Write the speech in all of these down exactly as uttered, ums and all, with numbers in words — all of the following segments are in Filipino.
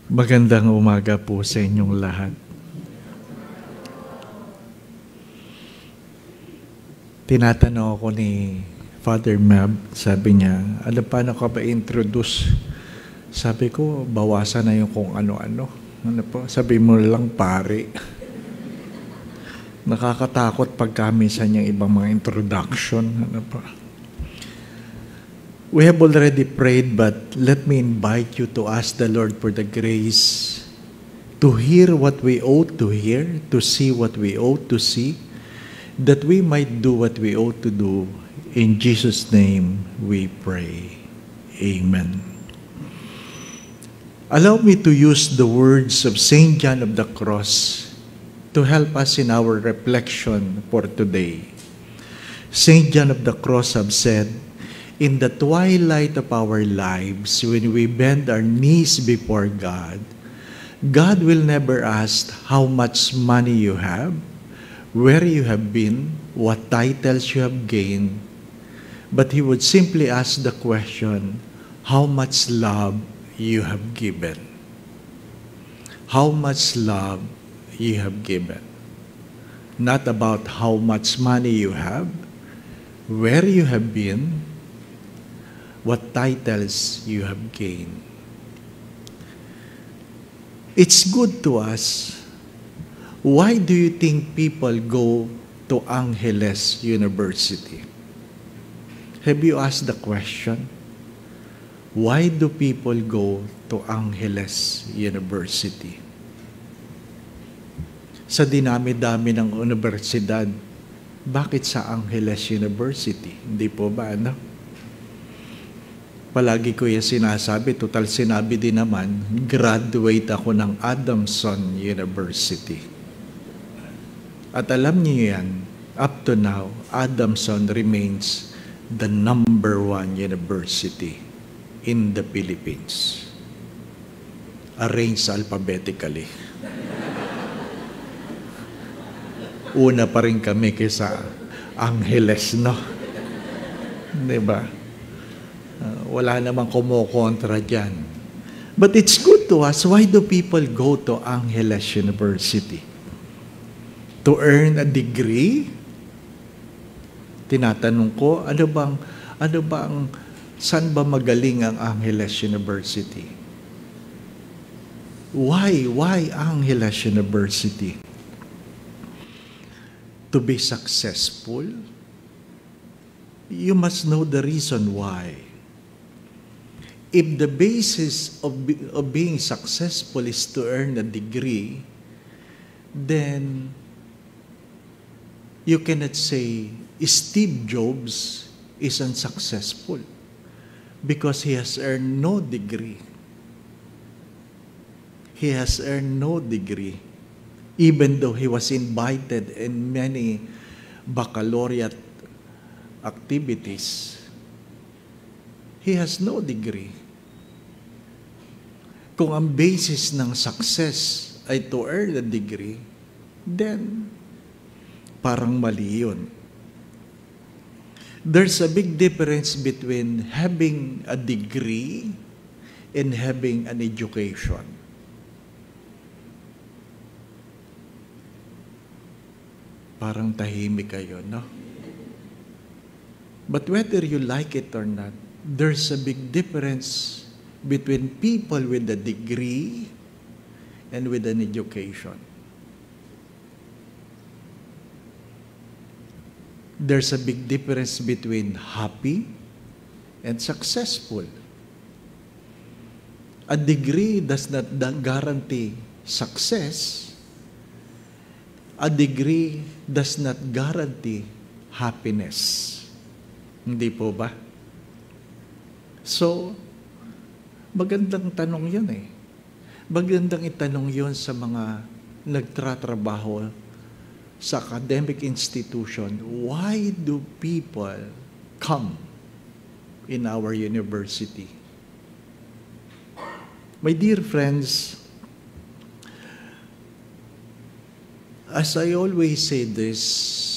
Magandang umaga po sa inyong lahat. Tinatanong ako ni Father Mab, sabi niya, ano paano ka ba introduce? Sabi ko, bawasan na yung kung ano-ano. Ano po? Sabi mo lang pare. Nakakatakot pagka minsan yung ibang mga introduction. Ano po? We have already prayed, but let me invite you to ask the Lord for the grace to hear what we ought to hear, to see what we ought to see, that we might do what we ought to do. In Jesus' name we pray. Amen. Allow me to use the words of Saint John of the Cross to help us in our reflection for today. Saint John of the Cross have said, in the twilight of our lives, when we bend our knees before God, God will never ask how much money you have, where you have been, what titles you have gained, but He would simply ask the question, how much love you have given. How much love you have given. Not about how much money you have, where you have been, what titles you have gained. It's good to us. Why do you think people go to Angeles University? Have you asked the question? Why do people go to Angeles University? Sa dinami-dami ng universidad, bakit sa Angeles University? Hindi po ba, ano? Palagi ko yung sinasabi, total sinabi din naman, graduate ako ng Adamson University. At alam niyo yan, up to now, Adamson remains the number one university in the Philippines. Arranged alphabetically. Una pa rin kami kaysa Angeles, no? Diba? Uh, wala namang kumokontra dyan. But it's good to us. Why do people go to Angeles University? To earn a degree? Tinatanong ko, ano bang, ano bang, saan ba magaling ang Angeles University? Why? Why Angeles University? To be successful? You must know the reason why. If the basis of, be, of being successful is to earn a degree, then you cannot say Steve Jobs is unsuccessful because he has earned no degree. He has earned no degree, even though he was invited in many baccalaureate activities. He has no degree. Kung ang basis ng success ay to earn a degree, then parang mali yun. There's a big difference between having a degree and having an education. Parang tahimik kayo, no? But whether you like it or not, there's a big difference between people with a degree and with an education. There's a big difference between happy and successful. A degree does not guarantee success. A degree does not guarantee happiness. Hindi po ba? So, magandang tanong yun eh. Magandang itanong yun sa mga nagtratrabaho sa academic institution. Why do people come in our university? My dear friends, as I always say this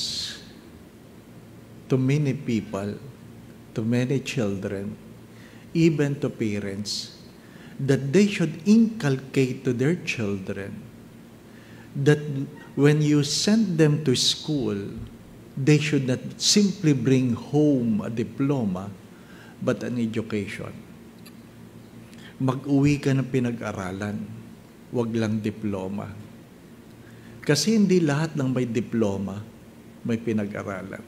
to many people, to many children, even to parents, that they should inculcate to their children that when you send them to school, they should not simply bring home a diploma, but an education. Mag-uwi ka ng pinag-aralan, wag lang diploma. Kasi hindi lahat ng may diploma, may pinag-aralan.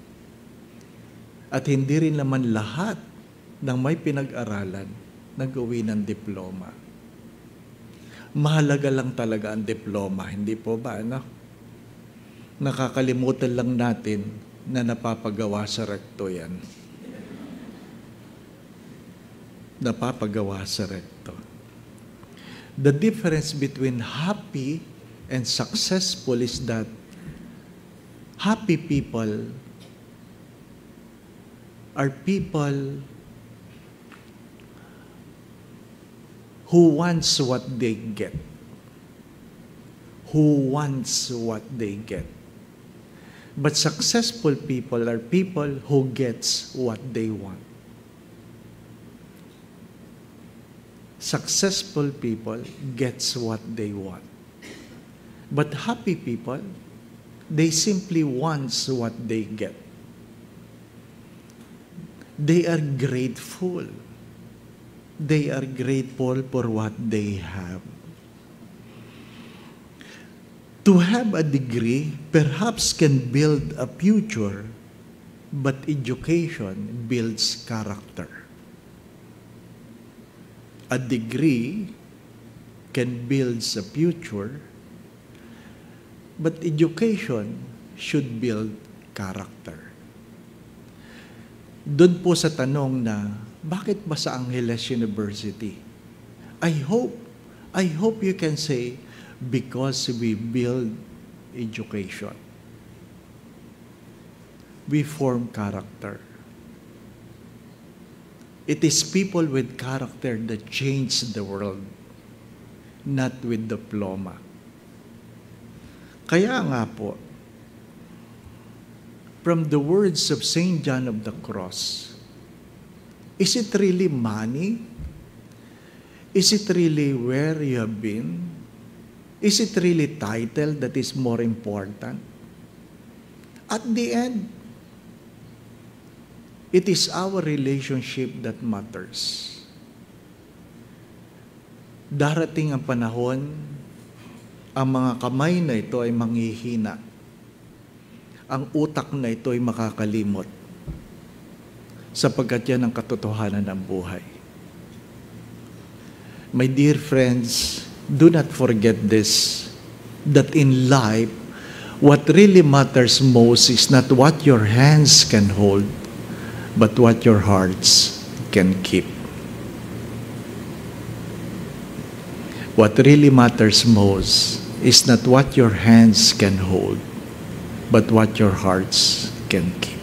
At hindi rin naman lahat ng may pinag-aralan, nag-uwi ng diploma. Mahalaga lang talaga ang diploma, hindi po ba, ano? Nakakalimutan lang natin na napapagawa sa rekto yan. Napapagawa sa rekto. The difference between happy and successful is that happy people are people who wants what they get. Who wants what they get. But successful people are people who gets what they want. Successful people gets what they want. But happy people, they simply wants what they get. They are grateful. They are grateful for what they have. To have a degree perhaps can build a future, but education builds character. A degree can build a future, but education should build character. Doon po sa tanong na, bakit ba sa Angeles University? I hope, I hope you can say, because we build education. We form character. It is people with character that change the world, not with diploma. Kaya nga po, from the words of Saint John of the Cross, is it really money? Is it really where you have been? Is it really title that is more important? At the end, it is our relationship that matters. Darating ang panahon, ang mga kamay na ito ay manghihina. Ang utak na ito ay makakalimot. Sapagkat yan ang katotohanan ng buhay. My dear friends, do not forget this, that in life, what really matters most is not what your hands can hold, but what your hearts can keep. What really matters most is not what your hands can hold, but what your hearts can keep.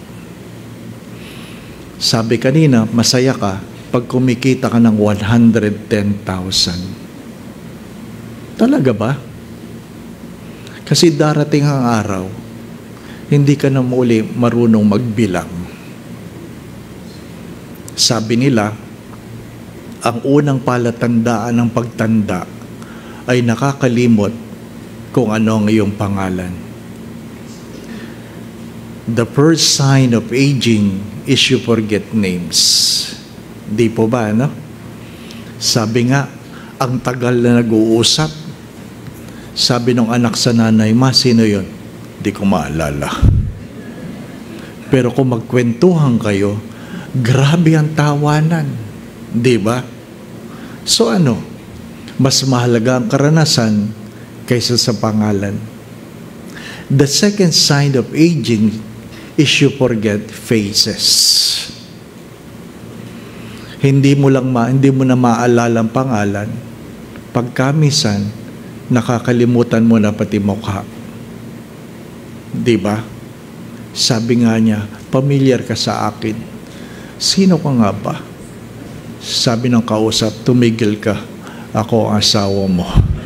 Sabi kanina, masaya ka pag kumikita ka ng one hundred ten thousand. Talaga ba? Kasi darating ang araw, hindi ka na muli marunong magbilang. Sabi nila, ang unang palatandaan ng pagtanda ay nakakalimot kung ano ang iyong pangalan. The first sign of aging is you forget names. Di po ba, ano? Sabi nga, ang tagal na nag-uusap, sabi ng anak sa nanay, ma, sino yun? Di ko maalala. Pero kung magkwentuhan kayo, grabe ang tawanan. Di ba? So ano? Mas mahalaga ang karanasan kaysa sa pangalan. The second sign of aging is you forget faces. Hindi mo lang ma, hindi mo na maalala ang pangalan. Pagkamisan, nakakalimutan mo na pati mukha. Di ba? Sabi nga niya, familiar ka sa akin. Sino ka nga ba? Sabi ng kausap, tumigil ka. Ako ang asawa mo.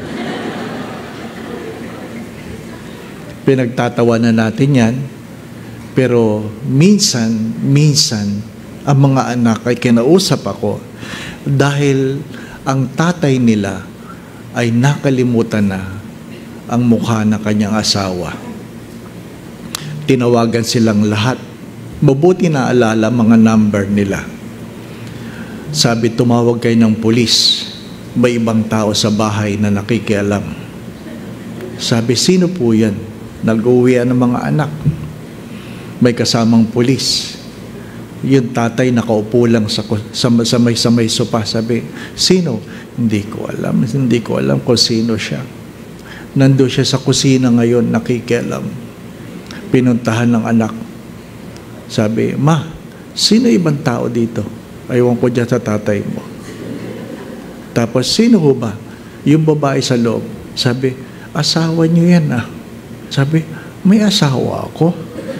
Pinagtatawanan natin yan. Pero minsan, minsan, ang mga anak ay kinausap ako dahil ang tatay nila ay nakalimutan na ang mukha ng kanyang asawa. Tinawagan silang lahat. Mabuti na alala mga number nila. Sabi, tumawag kayo ng pulis. May ibang tao sa bahay na nakikialam. Sabi, sino po yan? Nag-uwian ng mga anak. May kasamang pulis. Yung tatay nakaupo lang sa, sa, sa may sa may sopa. Sabi, sino? Hindi ko alam. Hindi ko alam kung sino siya. Nando siya sa kusina ngayon, nakikialam. Pinuntahan ng anak. Sabi, ma, sino ibang tao dito? Aywan ko dyan sa tatay mo. Tapos, sino ho ba? Yung babae sa loob. Sabi, asawa niyo yan ah. Sabi, may asawa ako.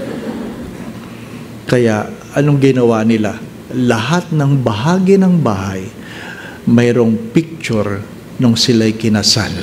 Kaya, anong ginawa nila? Lahat ng bahagi ng bahay, mayroong picture nung sila'y kinasal.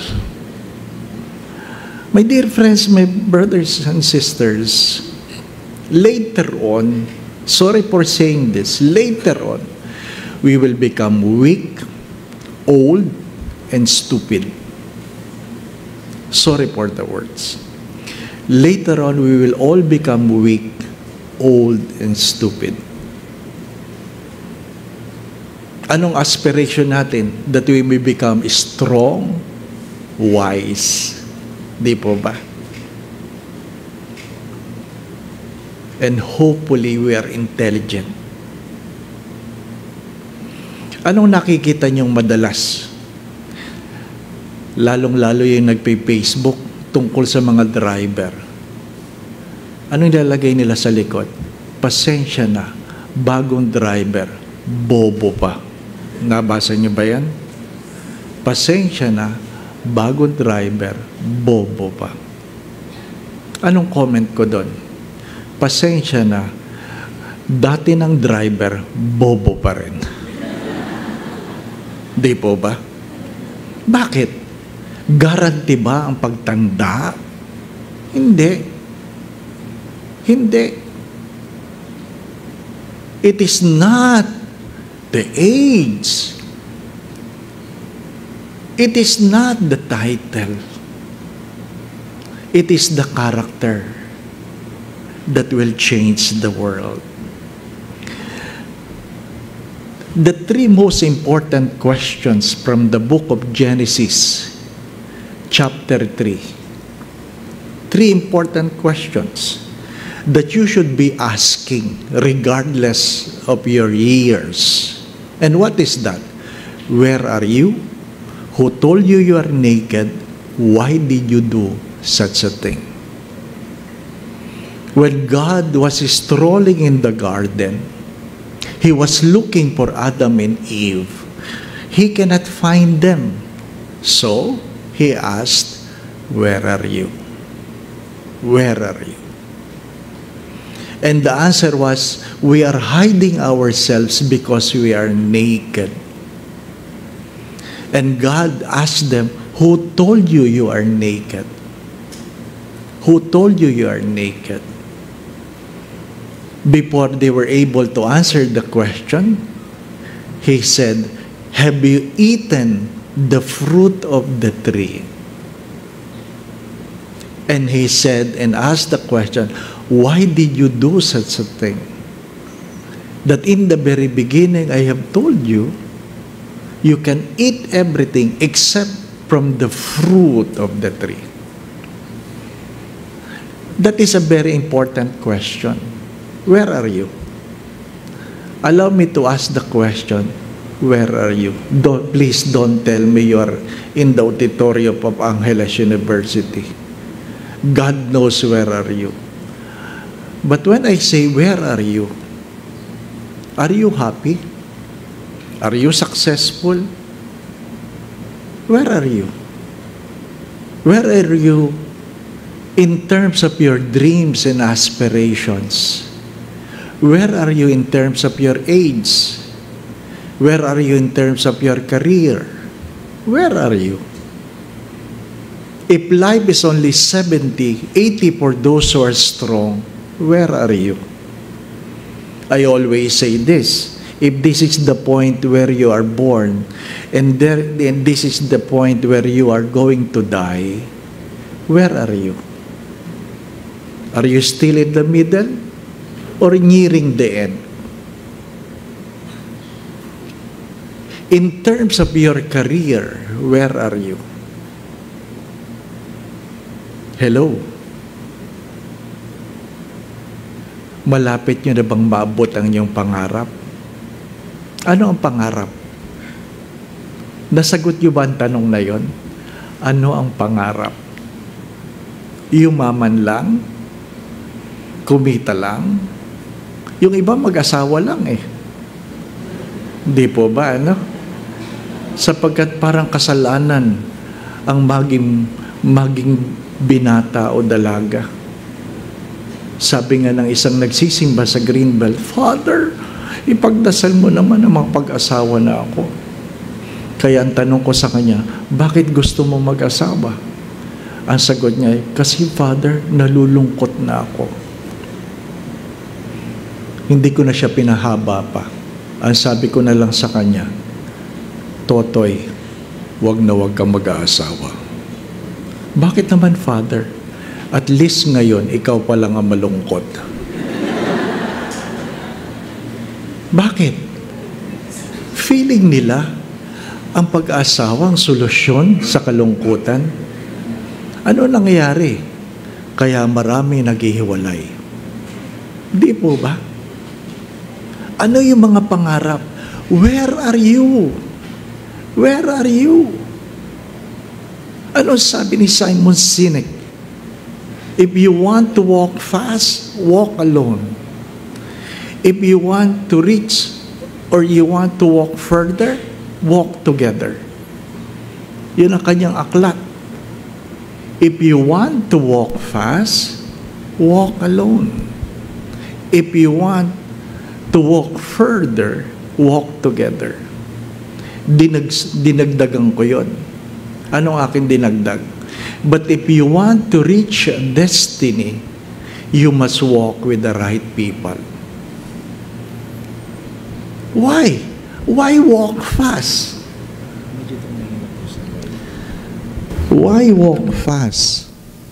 My dear friends, my brothers and sisters, later on, sorry for saying this, later on, we will become weak, old, and stupid. Sorry for the words. Later on, we will all become weak, old, and stupid. Anong aspiration natin? That we may become strong, wise. Di po ba? And hopefully, we are intelligent. Anong nakikita niyong madalas? Lalong-lalo yung nagpe-Facebook tungkol sa mga driver. Anong nilalagay nila sa likod? Pasensya na, bagong driver, bobo pa. Nabasa niyo ba yan? Pasensya na, bagong driver, bobo pa. Anong comment ko doon? Pasensya na, dati ng driver, bobo pa rin. Di po ba? Bakit? Garanti ba ang pagtanda? Hindi. Hindi. It is not the age. It is not the title. It is the character that will change the world. The three most important questions from the book of Genesis, chapter three. Three important questions that you should be asking regardless of your years. And what is that? Where are you? Who told you you are naked? Why did you do such a thing? When God was strolling in the garden, He was looking for Adam and Eve. He cannot find them. So, He asked, where are you? Where are you? And the answer was, we are hiding ourselves because we are naked. And God asked them, who told you you are naked? Who told you you are naked? Before they were able to answer the question, He said, have you eaten the fruit of the tree? And He said and asked the question, why did you do such a thing? That in the very beginning I have told you, you can eat everything except from the fruit of the tree. That is a very important question. Where are you? Allow me to ask the question, where are you? Don't, please don't tell me you are in the auditorium of Angeles University. God knows where are you. But when I say, where are you? Are you happy? Are you successful? Where are you? Where are you in terms of your dreams and aspirations? Where are you in terms of your age? Where are you in terms of your career? Where are you? If life is only seventy, eighty for those who are strong, where are you? I always say this, if this is the point where you are born, and, there, and this is the point where you are going to die, where are you? Are you still in the middle or nearing the end? In terms of your career, where are you? Hello? Malapit nyo na bang maabot ang inyong pangarap? Ano ang pangarap? Nasagot nyo ba ang tanong na yon? Ano ang pangarap? Yumaman lang? Kumita lang? Yung iba mag-asawa lang eh. Di po ba, ano? Sapagkat parang kasalanan ang maging, maging binata o dalaga. Sabi nga ng isang nagsisimba sa Greenbelt, Father, ipagdasal mo naman na magpag-asawa na ako. Kaya ang tanong ko sa kanya, bakit gusto mo mag-asawa? Ang sagot niya, kasi Father, nalulungkot na ako. Hindi ko na siya pinahaba pa. Ang sabi ko na lang sa kanya, Totoy, wag na wag kang mag-aasawa. Bakit naman, Father? At least ngayon, ikaw pa lang ang malungkot. Bakit? Feeling nila ang pag-aasawa ang solusyon sa kalungkutan. Ano nangyayari? Kaya marami naghihiwalay. Di po ba? Ano yung mga pangarap? Where are you? Where are you? Ano sabi ni Simon Sinek? If you want to walk fast, walk alone. If you want to reach or you want to walk further, walk together. Yun ang kanyang aklat. If you want to walk fast, walk alone. If you want to walk further, walk together. Dinag, dinagdagan ko yun. Anong aking dinagdag? But if you want to reach destiny, you must walk with the right people. Why? Why walk fast? Why walk fast?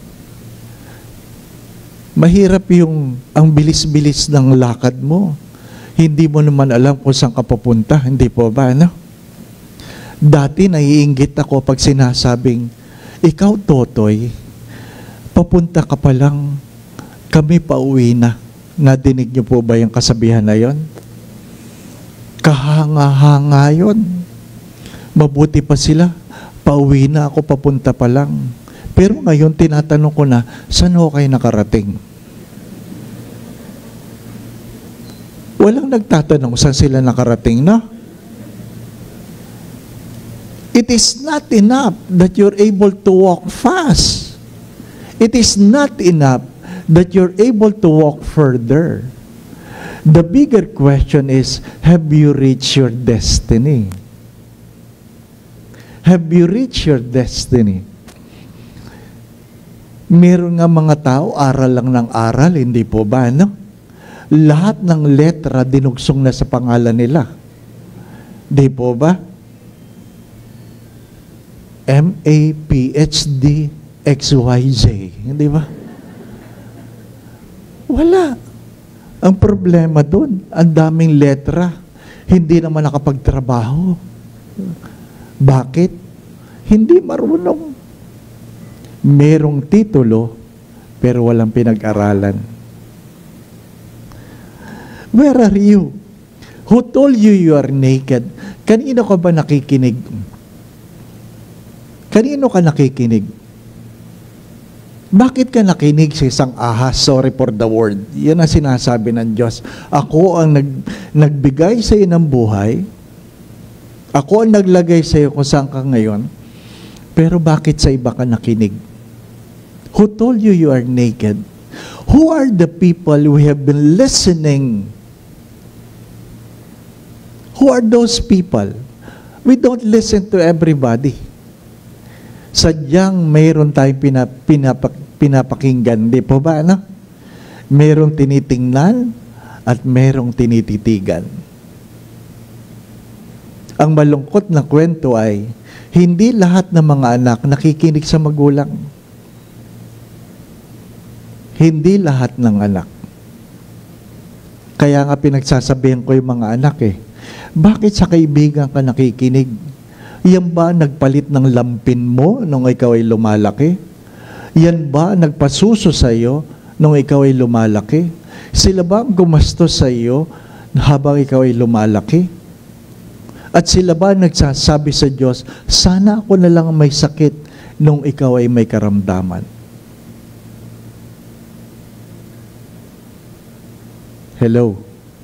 Mahirap yung ang bilis-bilis ng lakad mo. Hindi mo naman alam kung saan ka papunta. Hindi po ba, ano? Dati naiinggit ako pag sinasabing, ikaw, Totoy, papunta ka pa lang, kami pauwi na. Nadinig niyo po ba yung kasabihan na yon? Kahanga-hanga yun. Mabuti pa sila, pauwi na ako, papunta pa lang. Pero ngayon, tinatanong ko na, saan ho kayo nakarating? Walang nagtatanong saan sila nakarating na. It is not enough that you're able to walk fast. It is not enough that you're able to walk further. The bigger question is, have you reached your destiny? Have you reached your destiny? Meron nga mga tao, aral lang ng aral, hindi po ba, no? Lahat ng letra dinugsong na sa pangalan nila. Di po ba? M A P H D X Y Z. Hindi ba? Wala. Ang problema doon, ang daming letra. Hindi naman nakapagtrabaho. Bakit? Hindi marunong. Merong titulo, pero walang pinag-aralan. Where are you? Who told you you are naked? Kanino ka ba nakikinig? Kanino ka nakikinig? Bakit ka nakinig sa isang ahas? Sorry for the word. Yan ang sinasabi ng Diyos. Ako ang nag, nagbigay sa iyo ng buhay. Ako ang naglagay sa iyo kung saan ka ngayon. Pero bakit sa iba ka nakinig? Who told you you are naked? Who are the people who have been listening? Who are those people? We don't listen to everybody. Sadyang mayroon tayong pinap, pinapak, pinapakinggan. Di po ba, ano? Mayroong tinitingnan at mayroong tinititigan. Ang malungkot na kwento ay, hindi lahat ng mga anak nakikinig sa magulang. Hindi lahat ng anak. Kaya nga pinagsasabihan ko yung mga anak eh, bakit sa kaibigan ka nakikinig? Yan ba nagpalit ng lampin mo nung ikaw ay lumalaki? Yan ba nagpasuso sa iyo nung ikaw ay lumalaki? Sila ba ang gumastos sa iyo habang ikaw ay lumalaki? At sila ba nagsasabi sa Diyos, sana ako na lang may sakit nung ikaw ay may karamdaman? Hello.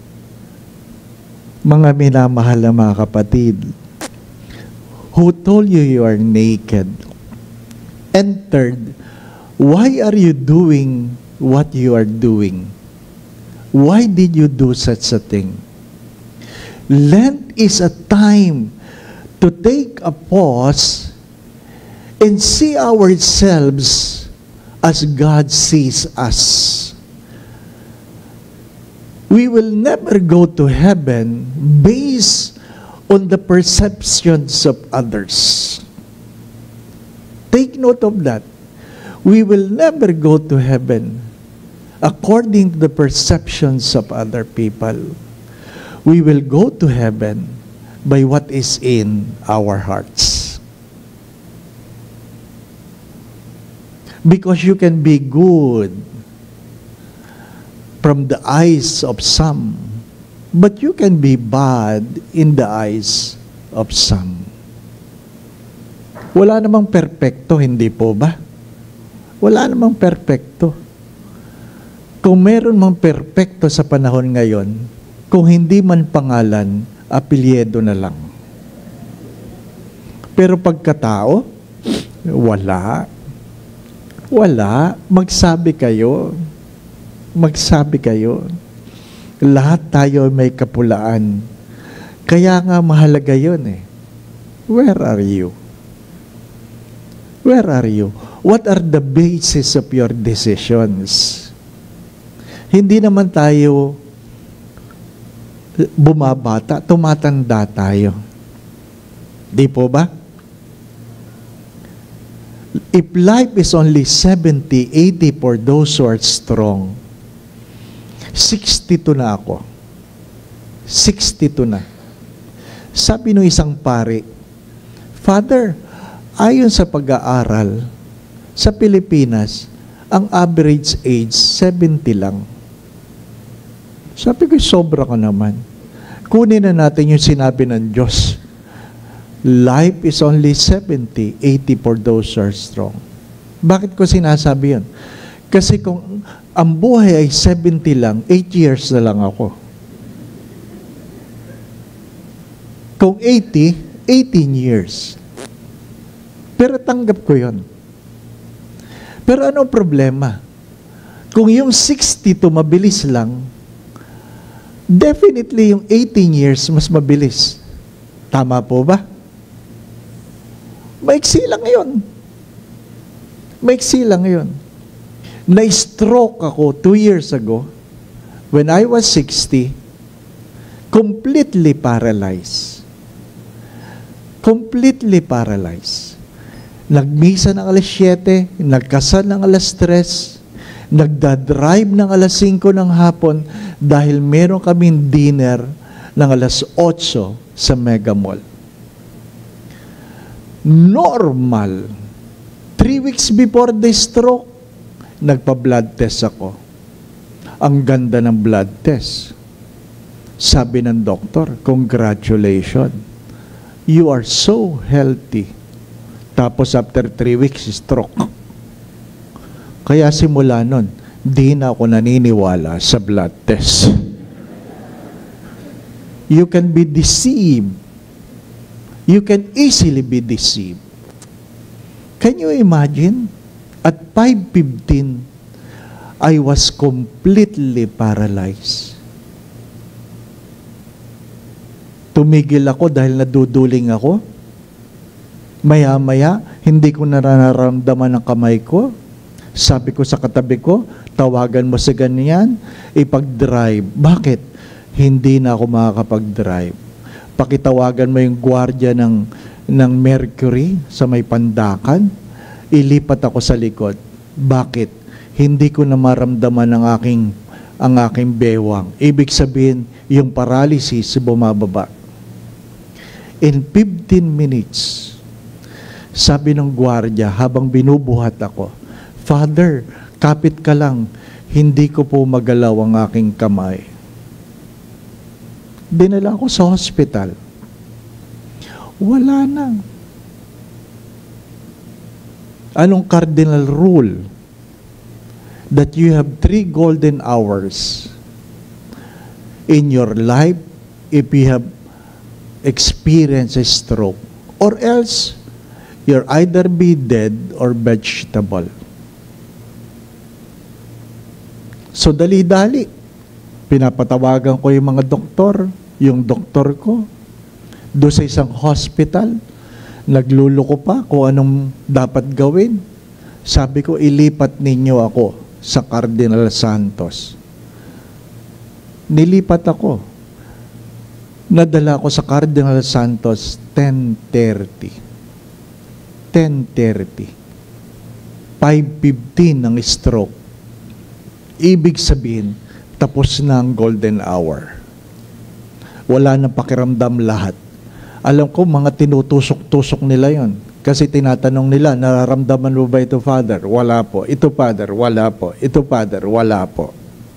Mga minamahal na mga kapatid, who told you you are naked? And third, why are you doing what you are doing? Why did you do such a thing? Lent is a time to take a pause and see ourselves as God sees us. We will never go to heaven based on the perceptions of others. Take note of that. We will never go to heaven according to the perceptions of other people. We will go to heaven by what is in our hearts. Because you can be good from the eyes of some, but you can be bad in the eyes of some. Wala namang perpekto, hindi po ba? Wala namang perpekto. Kung meron mang perpekto sa panahon ngayon, kung hindi man pangalan, apelyedo na lang. Pero pagkatao, wala. Wala. Magsabi kayo. Magsabi kayo. Lahat tayo may kapulaan. Kaya nga mahalaga yun eh. Where are you? Where are you? What are the basis of your decisions? Hindi naman tayo bumabata, tumatanda tayo. Di po ba? If life is only seventy, eighty for those who are strong, sixty-two na ako. sixty-two na. Sabi nung isang pari, Father, ayon sa pag-aaral, sa Pilipinas, ang average age, seventy lang. Sabi ko, sobra ka naman. Kunin na natin yung sinabi ng Diyos. Life is only seventy, eighty for those who are strong. Bakit ko sinasabi yun? Kasi kung ang buhay ay seventy lang, eight years na lang ako. Kung eighty, eighteen years. Pero tanggap ko yun. Pero anong problema? Kung yung sixty-two mabilis lang, definitely yung eighteen years mas mabilis. Tama po ba? Maiksi lang yun. Maiksi lang yun. Na-stroke ako two years ago when I was sixty, completely paralyzed. Completely paralyzed. Nagmisa ng alas siyete, nagkasal ng alas tres, nagdadrive ng alas singko ng hapon dahil meron kaming dinner ng alas otso sa Mega Mall. Normal. Three weeks before the stroke, nagpa-blood test ako. Ang ganda ng blood test. Sabi ng doktor, congratulations. You are so healthy. Tapos after three weeks, stroke. Kaya simula nun, di na ako naniniwala sa blood test. You can be deceived. You can easily be deceived. Can you imagine? At five fifteen, I was completely paralyzed. Tumigil ako dahil naduduling ako. Maya-maya, hindi ko nararamdaman ang kamay ko. Sabi ko sa katabi ko, tawagan mo sa ganyan, ipag-drive. Bakit? Hindi na ako makakapag-drive. Pakitawagan mo yung gwardiya ng, ng Mercury sa may Pandakan. Ilipat ako sa likod. Bakit? Hindi ko na maramdaman ang aking, ang aking bewang. Ibig sabihin, yung paralysis bumababa. In fifteen minutes, sabi ng gwardiya habang binubuhat ako, Father, kapit ka lang, hindi ko po magalaw ang aking kamay. Dinala ako sa hospital. Wala na. Anong cardinal rule? That you have three golden hours in your life if you have experienced a stroke. Or else, you're either be dead or vegetable. So, dali-dali. Pinapatawagan ko yung mga doktor, yung doktor ko, doon sa isang hospital, nagluluko pa kung anong dapat gawin. Sabi ko, ilipat ninyo ako sa Cardinal Santos. Nilipat ako. Nadala ko sa Cardinal Santos ten thirty. ten thirty. five fifteen ng stroke. Ibig sabihin, tapos na ang golden hour. Wala nang pakiramdam lahat. Alam ko, mga tinutusok-tusok nila yon. Kasi tinatanong nila, nararamdaman mo ba ito, Father? Wala po. Ito, Father? Wala po. Ito, Father? Wala po.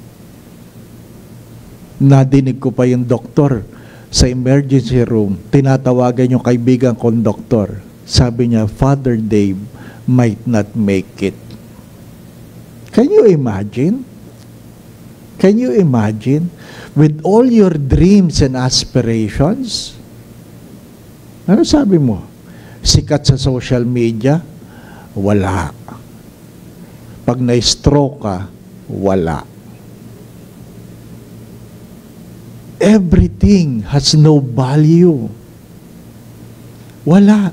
Nadinig ko pa yung doktor sa emergency room. Tinatawagan yung kaibigan kong doktor. Sabi niya, Father Dave might not make it. Can you imagine? Can you imagine? With all your dreams and aspirations, ano sabi mo? Sikat sa social media? Wala. Pag na-stroke ka, wala. Everything has no value. Wala.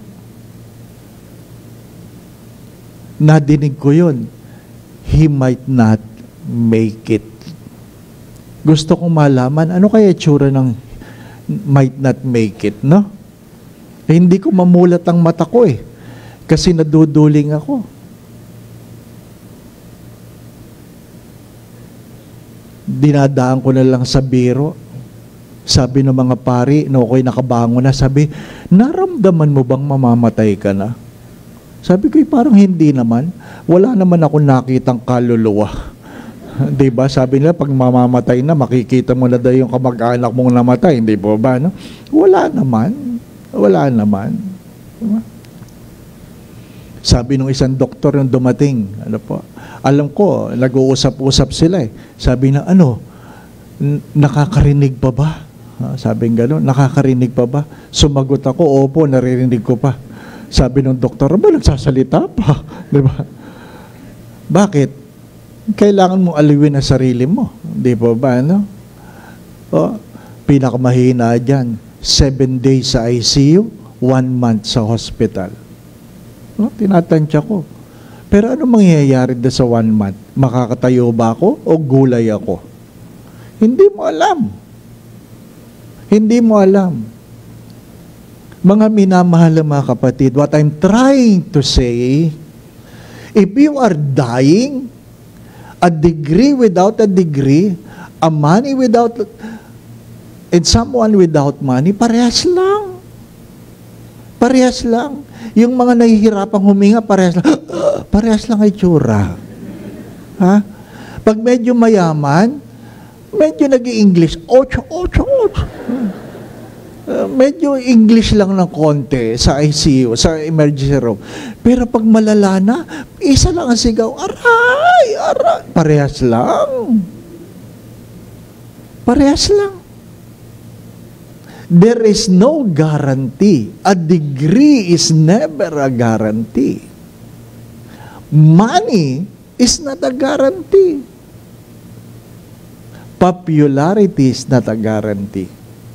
Nadinig ko yun. He might not make it. Gusto kong malaman, ano kaya itsura ng might not make it, no? Eh, hindi ko mamulat ang mata ko eh. Kasi naduduling ako. Dinadaan ko na lang sa biro. Sabi ng mga pari, no, ako'y nakabangon na, sabi, naramdaman mo bang mamamatay ka na? Sabi ko, eh, parang hindi naman. Wala naman ako nakitang kaluluwa. Diba? Sabi nila, pag mamamatay na, makikita mo na daw yung kamag-anak mong namatay. Hindi po ba? No? Wala naman. Wala naman. Diba? Sabi nung isang doktor yung dumating, ano po, alam ko, nag-uusap-usap sila eh. Sabi na, ano, nakakarinig pa ba? Sabi ng gano'n, nakakarinig pa ba? Sumagot ako, opo, naririnig ko pa. Sabi ng doktor, ba, nagsasalita pa? Diba? Bakit? Kailangan mong aliwin ang sarili mo. Di ba ba, no? O, pinakamahina dyan, seven days sa I C U, one month sa hospital. No? Tinatansya ko. Pero ano mangyayari na sa one month? Makakatayo ba ako o gulay ako? Hindi mo alam. Hindi mo alam. Mga minamahal mga kapatid, what I'm trying to say, if you are dying, a degree without a degree, a money without, and someone without money, parehas lang. Parehas lang. Yung mga nahihirapang huminga, parehas lang. Parehas lang ay tsura. Ha? Pag medyo mayaman, medyo nag-i-English, ocho, ocho, ocho. Uh, medyo English lang ng konti sa I C U, sa emergency room. Pero pag malala na, isa lang ang sigaw, aray, aray. Parehas lang. Parehas lang. There is no guarantee. A degree is never a guarantee. Money is not a guarantee. Popularity is not a guarantee.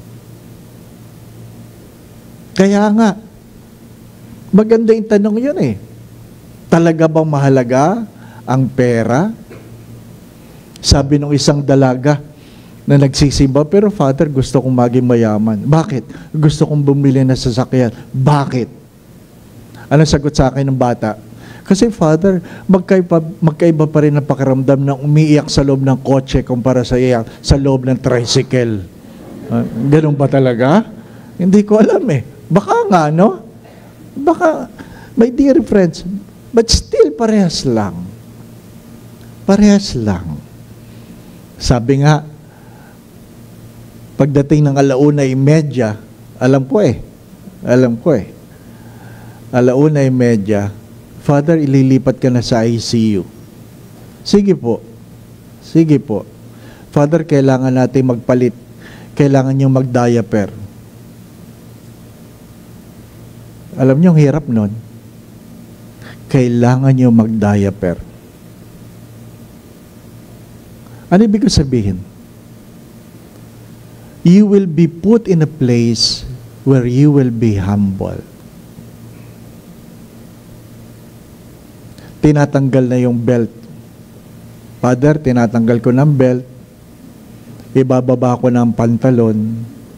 Kaya nga, maganda yung tanong yun eh. Talaga bang mahalaga ang pera? Sabi ng isang dalaga, na nagsisimba, pero Father, gusto kong maging mayaman. Bakit? Gusto kong bumili ng sasakyan. Bakit? Ano sagot sa akin ng bata? Kasi Father, magkaiba, magkaiba pa rin ang pakiramdam ng umiiyak sa loob ng kotse kumpara sa iyak sa loob ng tricycle. Uh, ganun ba talaga? Hindi ko alam eh. Baka nga, no? Baka, my dear friends, but still parehas lang. Parehas lang. Sabi nga, pagdating ng alauna imedya, alam ko eh, alam ko eh, alauna imedya, Father, ililipat ka na sa I C U. Sige po. Sige po. Father, kailangan natin magpalit. Kailangan nyo mag-diaper. Alam nyo, ang hirap nun. Kailangan nyo mag-diaper. Ano ibig ko sabihin? You will be put in a place where you will be humble. Tinatanggal na yung belt. Father, tinatanggal ko ng belt. Ibababa ko ng pantalon.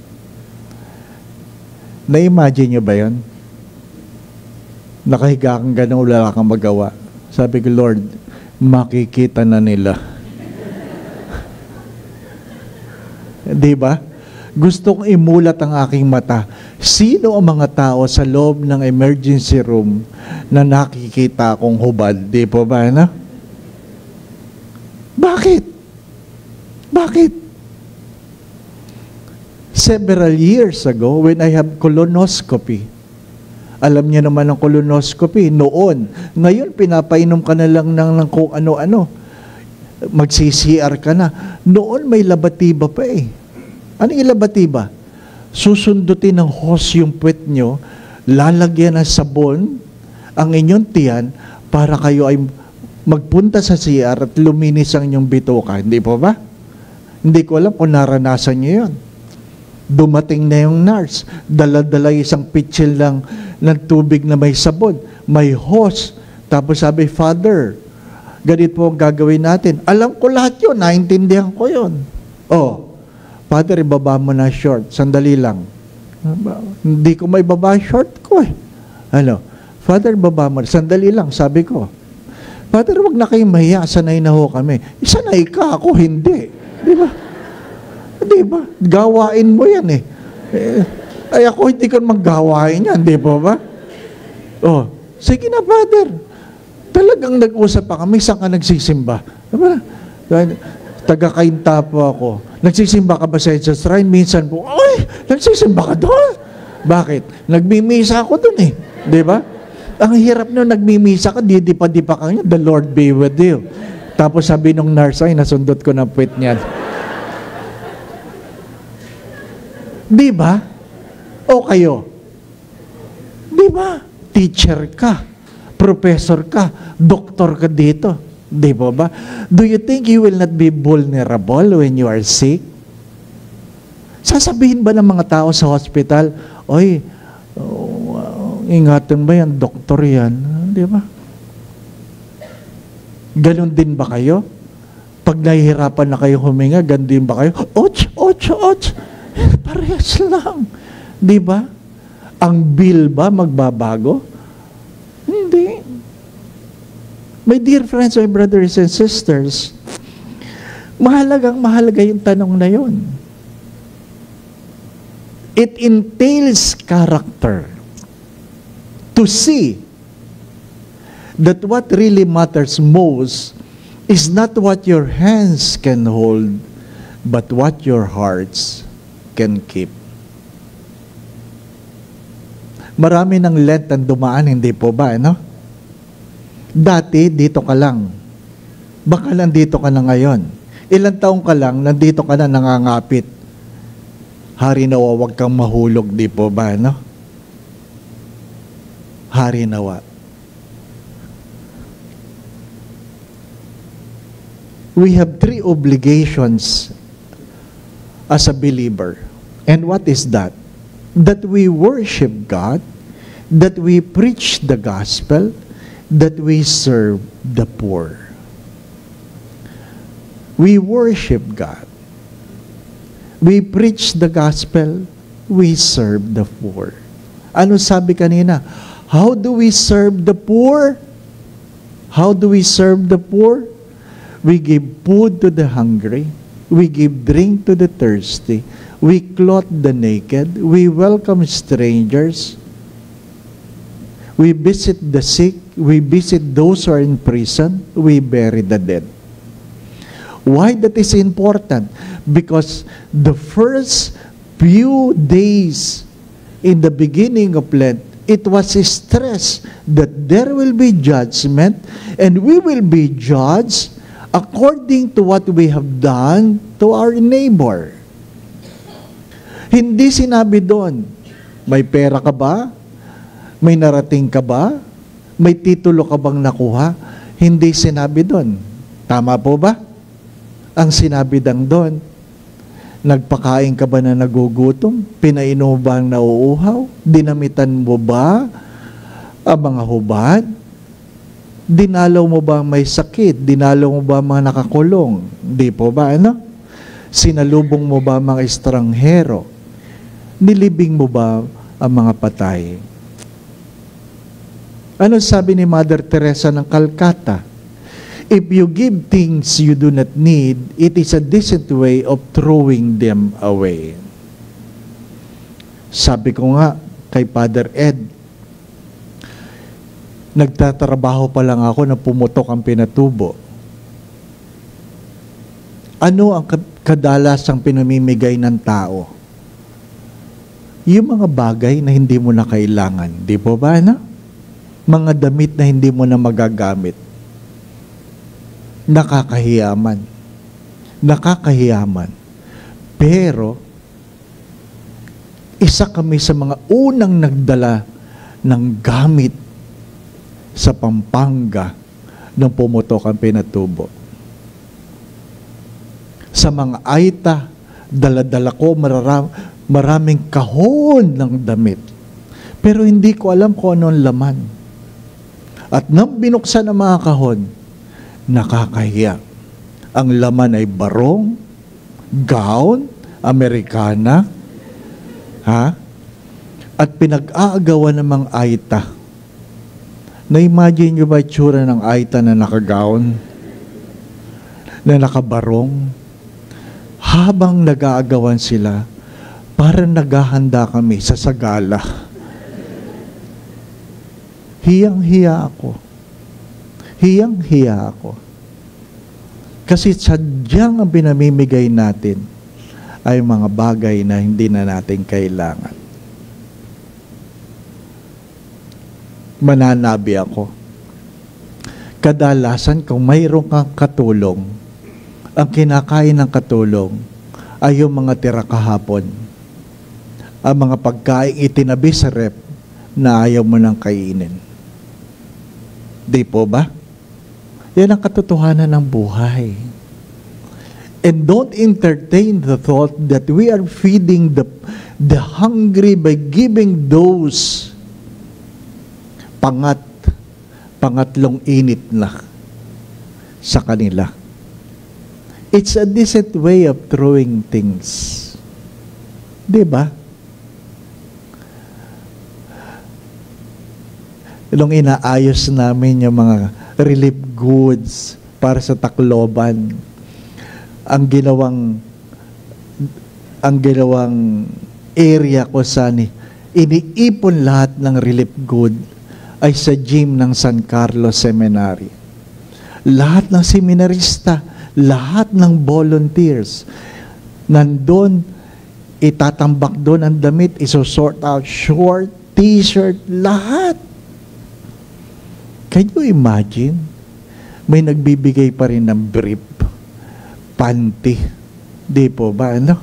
Na-imagine nyo ba yun? Nakahiga kang gano'n, wala kang magawa. Sabi ko, Lord, makikita na nila. Di ba? Gusto kong imulat ang aking mata. Sino ang mga tao sa loob ng emergency room na nakikita akong hubad? Di po ba, na? Bakit? Bakit? Several years ago, when I have colonoscopy, alam niya naman ang colonoscopy, noon. Ngayon, pinapainom ka na lang ng, ng kung ano-ano. Mag-C C R ka na. Noon, may labatiba pa eh. Ano yung labatiba? Susundutin ng hose yung puwet nyo, lalagyan ng sabon ang inyong tiyan para kayo ay magpunta sa C R at luminis ang inyong bituka. Hindi po ba? Hindi ko alam kung naranasan nyo yun. Dumating na yung nurse, dala-dala isang pitsil lang ng tubig na may sabon, may hose. Tapos sabi, Father, ganito po ang gagawin natin. Alam ko lahat yun, naintindihan ko yun. Oh, Father, ibaba mo na short. Sandali lang. Hindi ko may baba short ko eh. Ano? Father, baba mo. Sandali lang, sabi ko. Father, wag na kayong mahiya. Sanay na ho kami. Sanay ka, ako hindi. Di ba? Di ba? Gawain mo yan eh. eh ay ako hindi ko maggawain yan. Di ba ba? Oh, sige na, Father. Talagang nag-usap pa kami. Saan ka nagsisimba? Diba? Taga-Kainta po ako. Nagsisimba ka ba sa Jesus Shrine? Minsan po, ay, nagsisimba ka doon. Bakit? Nagmimisa ako doon eh. Di ba? Ang hirap nyo, nagmimisa ka, di pa di pa ka niya, the Lord be with you. Tapos sabi nung nurse, ay, nasundot ko ng puwet niyan. Di ba? O kayo? Di ba? Teacher ka, professor ka, doktor ka dito. Di ba ba? Do you think you will not be vulnerable when you are sick? Sasabihin ba ng mga tao sa hospital, oy, oh, ingatan ba yan, doktor yan? Di ba? Ganon din ba kayo? Pag nahihirapan na kayo huminga, ganon din ba kayo? Och, och, och. Parehas lang. Di ba? Ang bill ba magbabago? Hindi. My dear friends, my brothers and sisters, mahalagang mahalaga yung tanong na yun. It entails character to see that what really matters most is not what your hands can hold, but what your hearts can keep. Marami ng Lent ang dumaan, hindi po ba, no? Dati, dito ka lang. Baka nandito ka na ngayon. Ilang taong ka lang, nandito ka na nangangapit. Hari nawa, wag kang mahulog, di po ba, no? Hari nawa. We have three obligations as a believer. And what is that? That we worship God, that we preach the gospel, that we serve the poor. We worship God. We preach the gospel. We serve the poor. Ano sabi kanina? How do we serve the poor? How do we serve the poor? We give food to the hungry. We give drink to the thirsty. We clothe the naked. We welcome strangers. We visit the sick. We visit those who are in prison. We bury the dead. Why that is important? Because the first few days in the beginning of Lent, it was stressed that there will be judgment and we will be judged according to what we have done to our neighbor. Hindi sinabi doon, may pera ka ba? May narating ka ba? May titulo ka bang nakuha? Hindi sinabi doon. Tama po ba? Ang sinabi lang doon, nagpakain ka ba na nagugutom? Pinainom mo ba ang nauuhaw? Dinamitan mo ba ang mga hubad? Dinalaw mo ba ang may sakit? Dinalaw mo ba ang mga nakakulong? Di po ba, ano? Sinalubong mo ba ang mga estranghero? Nilibing mo ba ang mga patay? Ano sabi ni Mother Teresa ng Calcutta? If you give things you do not need, it is a decent way of throwing them away. Sabi ko nga kay Father Ed, nagtatrabaho pa lang ako na pumutok ang pinatubo. Ano ang kadalasang pinamimigay ng tao? Yung mga bagay na hindi mo na kailangan. Di po ba, na? Mga damit na hindi mo na magagamit. Nakakahiyaman. Nakakahiyaman. Pero, isa kami sa mga unang nagdala ng gamit sa Pampanga nung pumutok ang pinatubo. Sa mga aita, dala-dala ko mararam, maraming kahon ng damit. Pero hindi ko alam kung ano ang laman. At nang binuksan ang mga kahon, nakakahiya. Ang laman ay barong, gown, Amerikana, ha? At pinag-aagawan ng mga aita. Na-imagine nyo ba itsura ng aita na nakagown? Na nakabarong? Habang nag-aagawan sila, parang naghahanda kami sa sagala. Hiyang-hiya ako. Hiyang-hiya ako. Kasi sadyang ang pinamimigay natin ay mga bagay na hindi na natin kailangan. Mananabi ako. Kadalasan kung mayroon kang katulong, ang kinakain ng katulong ay yung mga tira kahapon. Ang mga pagkain itinabi sa rep na ayaw mo nang kainin. Di po ba? Yan ang katotohanan ng buhay. And don't entertain the thought that we are feeding the, the hungry by giving those pangat, pangatlong init na sa kanila. It's a decent way of throwing things. Di ba? Nung inaayos namin yung mga relief goods para sa Tacloban, ang ginawang ang ginawang area ko saan iniipon lahat ng relief good ay sa gym ng San Carlos Seminary. Lahat ng seminarista, lahat ng volunteers, nandun, itatambak doon ang damit, isosort out short, t-shirt, lahat. Can you imagine? May nagbibigay pa rin ng brief, panty. Di po ba, ano?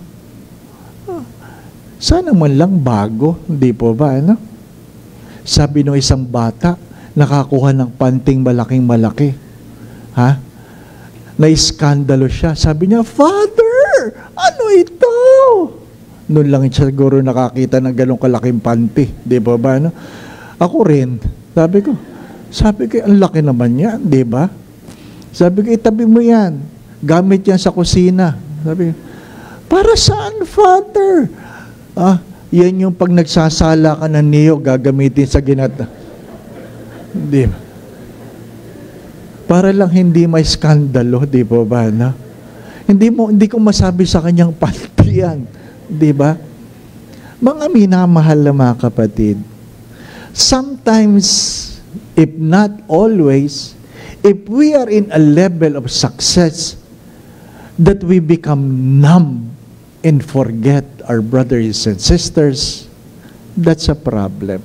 Sana man lang bago. Di po ba, ano? Sabi ng isang bata, nakakuha ng panting malaking malaki. Ha? Na-iskandalo siya. Sabi niya, Father, ano ito? Noon lang siya siguro nakakita ng ganong kalaking panty. Di po ba, ano? Ako rin. Sabi ko, Sabi ko, ang laki naman yan, di ba? Sabi ko, itabi mo yan. Gamit yan sa kusina. Sabi ko, Para saan, Father? Ah, yan yung pag nagsasala ka ng niyog, gagamitin sa ginata. Di ba? Para lang hindi may skandalo, di ba ba? No? Hindi mo, hindi ko masabi sa kanyang panty yan. Di ba? Mga minamahal na mga kapatid, sometimes, if not always, if we are in a level of success that we become numb and forget our brothers and sisters, that's a problem.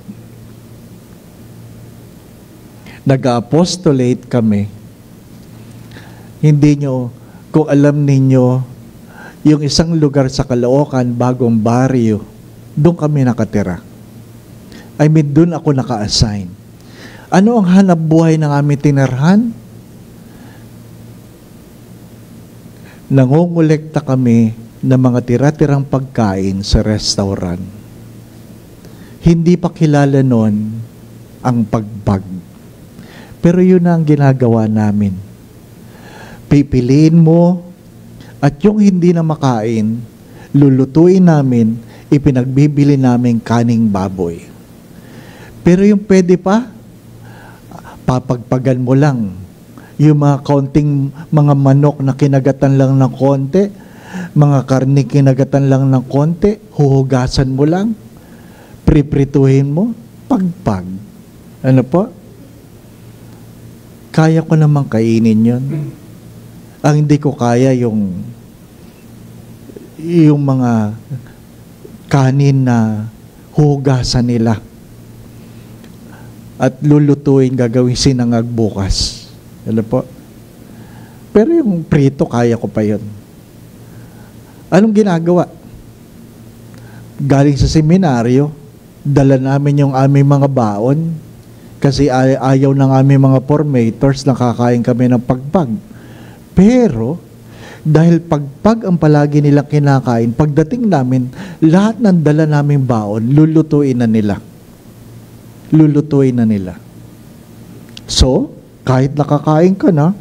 Nag-apostolate kami. Hindi nyo, kung alam ninyo, yung isang lugar sa Caloocan, bagong baryo, doon kami nakatira. I mean, doon ako naka-assign. Ano ang hanap buhay ng aming tinirhan? Nangongolekta kami ng mga tira-tirang pagkain sa restaurant. Hindi pa kilala nun ang pagbag. Pero yun ang ginagawa namin. Pipiliin mo at yung hindi na makain, lulutuin namin, ipinagbibili namin kaning baboy. Pero yung pwede pa, papagpagan mo lang. Yung mga kaunting mga manok na kinagatan lang ng konti, mga karne kinagatan lang ng konti, huhugasan mo lang, priprituhin mo, pagpag. Ano po? Kaya ko namang kainin yun. Ang hindi ko kaya yung yung mga kanin na huhugasan nila at lulutuin, gagawin sinangag bukas. Ano po? Pero yung prito, kaya ko pa yun. Anong ginagawa? Galing sa seminaryo, dala namin yung aming mga baon kasi ay- ayaw ng aming mga formators, nakakain kami ng pagpag. Pero, dahil pagpag ang palagi nilang kinakain, pagdating namin, lahat ng dala naming baon, lulutuin na nila. Lulutuin na nila. So, kahit nakakain ka na,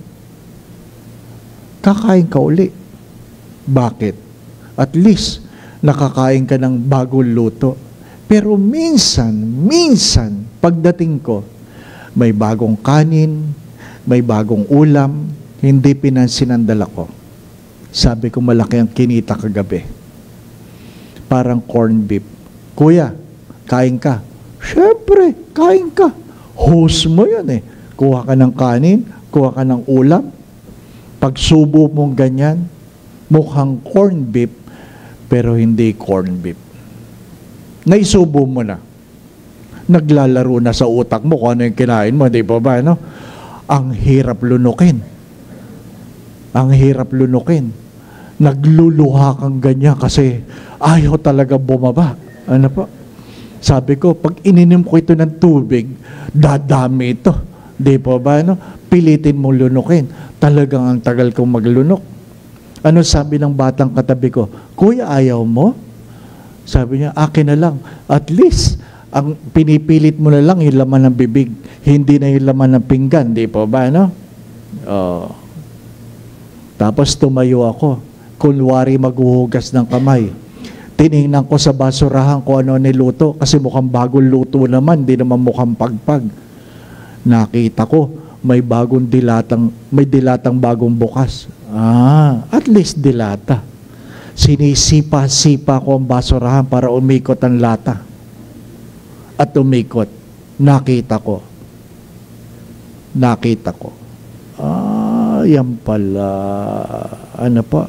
kakain ka uli. Bakit? At least, nakakain ka ng bagong luto. Pero minsan, minsan, pagdating ko, may bagong kanin, may bagong ulam, hindi pinansin ang dala ko. Sabi ko, malaki ang kinita kagabi. Parang corned beef. Kuya, kain ka. Siyempre, kain ka. Host mo yun eh. Kuha ka ng kanin, kuha ka ng ulam. Pagsubo mong ganyan, mukhang corned beef, pero hindi corned beef. Naisubo mo na. Naglalaro na sa utak mo kung ano yung kinain mo, di ba ba? No? Ang hirap lunukin. Ang hirap lunukin. Nagluluha kang ganyan kasi ayaw talaga bumaba. Ano po? Sabi ko, pag ininim ko ito ng tubig, dadami ito. Di ba ba? No? Pilitin mo lunukin. Talagang ang tagal kong maglunok. Ano sabi ng batang katabi ko? Kuya, ayaw mo? Sabi niya, akin na lang. At least, ang pinipilit mo na lang yung laman ng bibig. Hindi na yung laman ng pinggan. Di ba ba? No? Oh. Tapos tumayo ako. Kunwari maghuhugas ng kamay. Tiningnan ko sa basurahan ko ano niluto. Kasi mukhang bagong luto naman. Di naman mukhang pagpag. Nakita ko, may bagong dilatang, may dilatang bagong bukas. Ah, at least dilata. Sinisipa-sipa ko ang basurahan para umikot ang lata. At umikot. Nakita ko. Nakita ko. Ah, yan pala. Ano pa?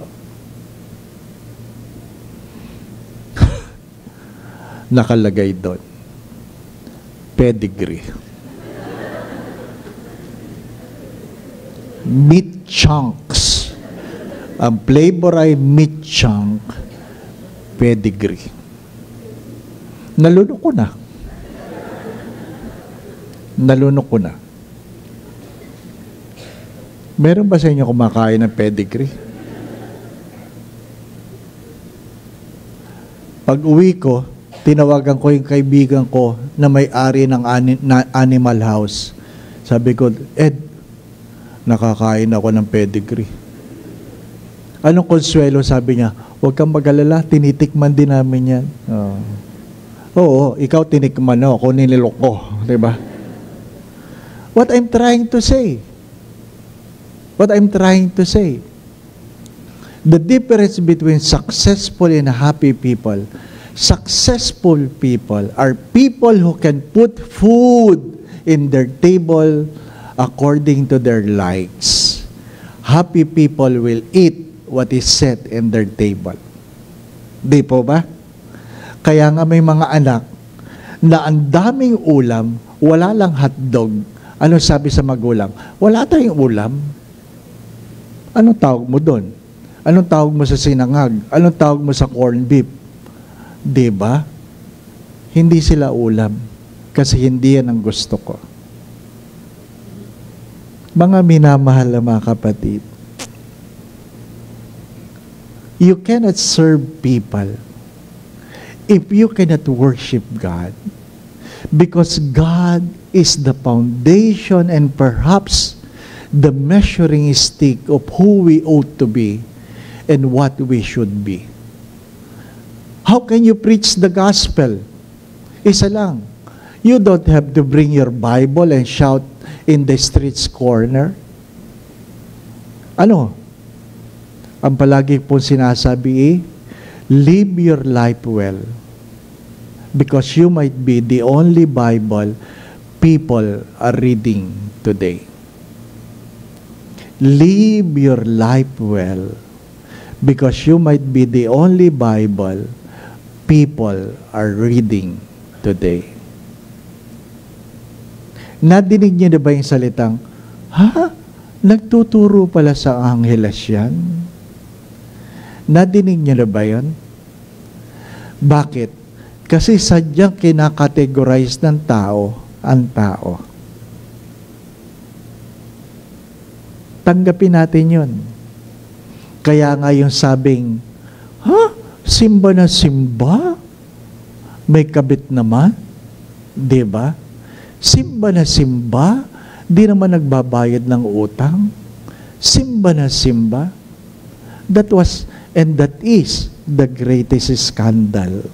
Nakalagay doon. Pedigree. Meat chunks. Ang flavor ay meat chunk, pedigree. Nalunok ko na. Nalunok ko na. Meron ba sa inyo kumakain ng pedigree? Pag uwi ko, tinawagan ko yung kaibigan ko na may-ari ng ani- na animal house. Sabi ko, Ed, nakakain ako ng pedigree. Anong konsuelo? Sabi niya, Huwag kang mag-alala, tinitikman din namin yan. Oh. Oo, ikaw tinikman no, ako nililok ko. Diba? What I'm trying to say, what I'm trying to say, the difference between successful and happy people, successful people are people who can put food in their table according to their likes. Happy people will eat what is set in their table. Di po ba? Kaya nga may mga anak na ang daming ulam, wala lang hotdog. Ano sabi sa magulang? Wala tayong ulam. Anong tawag mo doon? Anong tawag mo sa sinangag? Anong tawag mo sa corned beef? Di ba? Hindi sila ulam. Kasi hindi yan ang gusto ko. Mga minamahal na mga kapatid, you cannot serve people if you cannot worship God. Because God is the foundation and perhaps the measuring stick of who we ought to be and what we should be. How can you preach the gospel? Isa lang. You don't have to bring your Bible and shout in the street's corner. Ano? Ang palagi po sinasabi eh, live your life well. Because you might be the only Bible people are reading today. Live your life well. Because you might be the only Bible people are reading today. Nadinig niyo na ba yung salitang, ha? Nagtuturo pala sa angheles yan? Nadinig niyo na ba yun? Bakit? Kasi sadyang kinakategorize ng tao ang tao. Tanggapin natin yun. Kaya nga yung sabing, ha? Simba na simba? May kabit naman? Diba? Simba na simba? Di naman nagbabayad ng utang? Simba na simba? That was, and that is, the greatest scandal.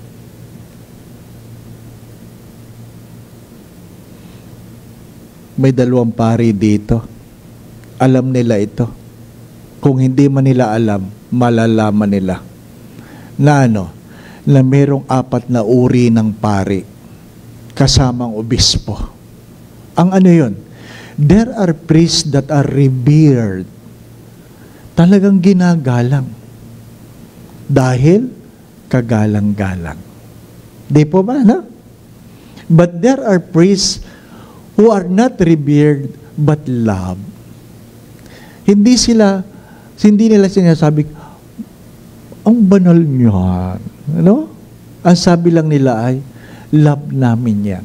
May dalawang pari dito. Alam nila ito. Kung hindi man nila alam, malalaman nila. Na ano? Na merong apat na uri ng pari. Kasamang obispo. Ang ano yun? There are priests that are revered. Talagang ginagalang. Dahil kagalang-galang. Di po ba, no? But there are priests who are not revered but loved. Hindi sila, hindi nila sinasabi, ang banal niyan. Ano? Ang sabi lang nila ay, love namin yan.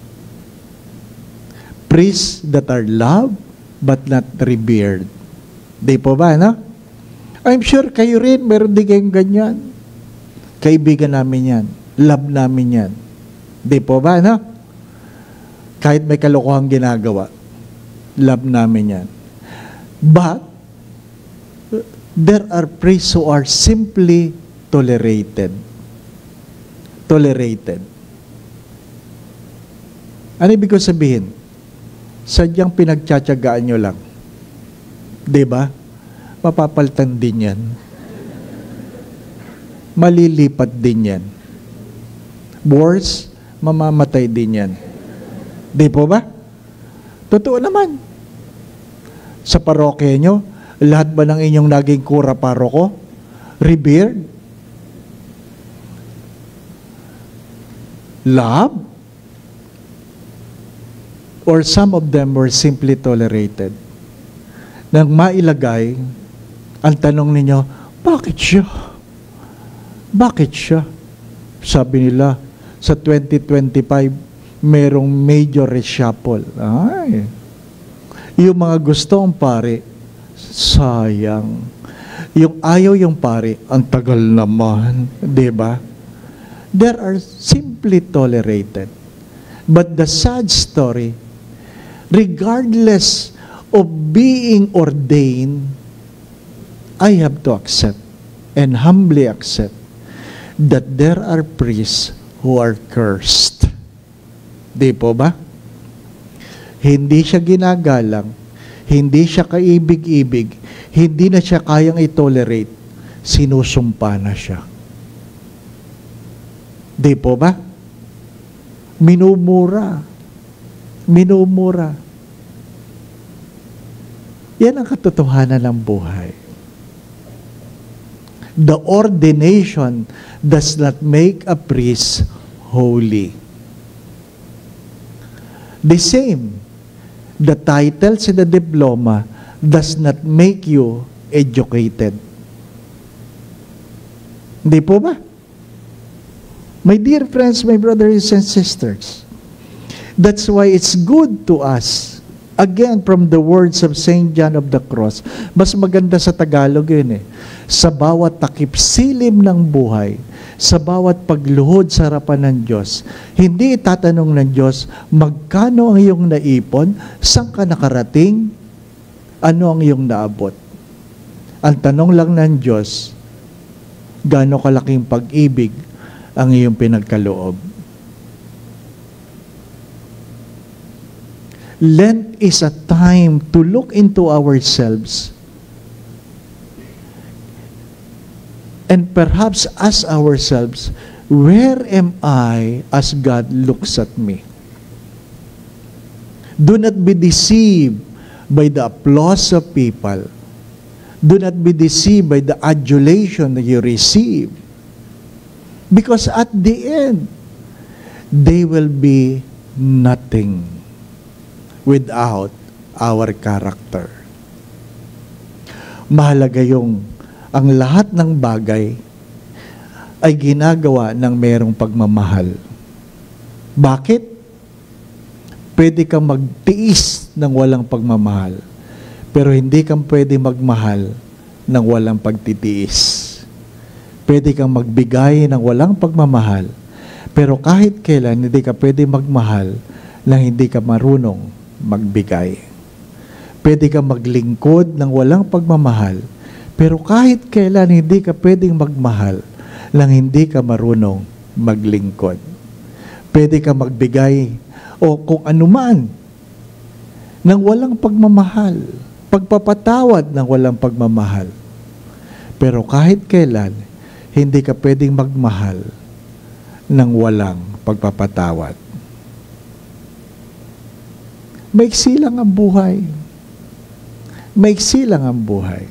Priests that are loved but not revered. Di po ba, no? I'm sure kayo rin, meron din kayong ganyan. Kaibigan namin yan. Love namin yan. Di po ba, no? Kahit may kalokohang ginagawa, love namin yan. But, there are priests who are simply tolerated. Tolerated. Ano ibig ko sabihin? Sadyang pinagtsatsagaan nyo lang. Diba? Mapapaltan din yan. Malilipat din yan. Worse, mamamatay din yan. Di po ba? Totoo naman. Sa parokya nyo, lahat ba ng inyong naging kura paroko? Revered? Love? Or some of them were simply tolerated? Nang mailagay, ang tanong ninyo, bakit siya? Bakit siya? Sabi nila, sa twenty twenty-five, merong major reshuffle. Ay. Yung mga gustong pare, sayang. Yung ayaw yung pare, ang tagal naman. Diba? There are simply tolerated. But the sad story, regardless of being ordained, I have to accept. and humbly accept that there are priests who are cursed. Di po ba? Hindi siya ginagalang, hindi siya kaibig-ibig, hindi na siya kayang i-tolerate, sinusumpa na siya. Di po ba? Minumura. Minumura. Yan ang katotohanan ng buhay. The ordination does not make a priest holy. The same, the titles and the diploma does not make you educated. Hindi po ba? My dear friends, my brothers and sisters, that's why it's good to us. Again, from the words of Saint John of the Cross, mas maganda sa Tagalog yun eh. Sa bawat takip silim ng buhay, sa bawat pagluhod sa harapan ng Diyos, hindi itatanong ng Diyos, magkano ang iyong naipon, saan ka nakarating, ano ang iyong naabot. Ang tanong lang ng Diyos, gaano kalaking pag-ibig ang iyong pinagkaloob. Lent is a time to look into ourselves and perhaps ask ourselves, where am I as God looks at me? Do not be deceived by the applause of people. Do not be deceived by the adulation that you receive. Because at the end, they will be nothing without our character. Mahalaga yung ang lahat ng bagay ay ginagawa ng merong pagmamahal. Bakit? Pwede kang magtiis ng walang pagmamahal, pero hindi kang pwede magmahal ng walang pagtitiis. Pwede kang magbigay ng walang pagmamahal, pero kahit kailan hindi ka pwede magmahal nang hindi ka marunong magbigay. Pwede kang maglingkod ng walang pagmamahal, pero kahit kailan hindi ka pwedeng magmahal nang hindi ka marunong maglingkod. Pwede kang magbigay o kung anuman ng walang pagmamahal, pagpapatawad ng walang pagmamahal. Pero kahit kailan, hindi ka pwedeng magmahal ng walang pagpapatawad. Maiksi lang ang buhay. Maiksi lang ang buhay.